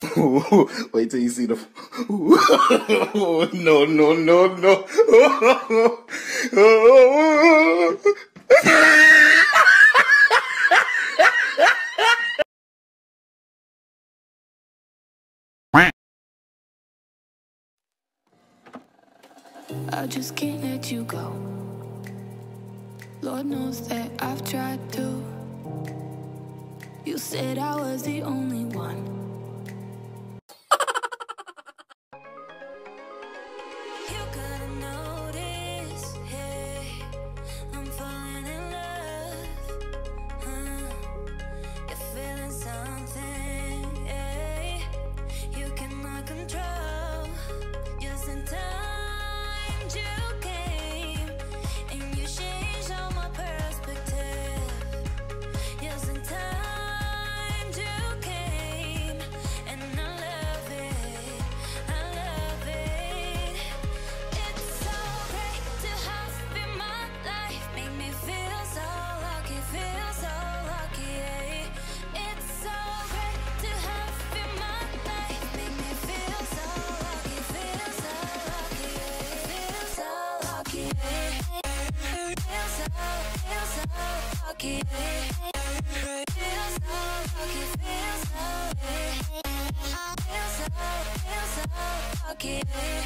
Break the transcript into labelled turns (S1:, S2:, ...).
S1: Wait till you see the. No, no, no, no.
S2: I just can't let you go. Lord knows that I've tried to. You said I was the only one. You gotta notice, hey, I'm falling in love. You're feeling something, hey, you cannot control. Just in time you came, and you changed all my perspective. Just in time you came, and I love it, I love it. It's so great to have in my life, make me feel so lucky, yeah. It's so great to have in my life, make me feel so lucky, yeah. Feel so lucky, yeah. Feel so lucky, yeah. Feel so lucky, feel so lucky, yeah.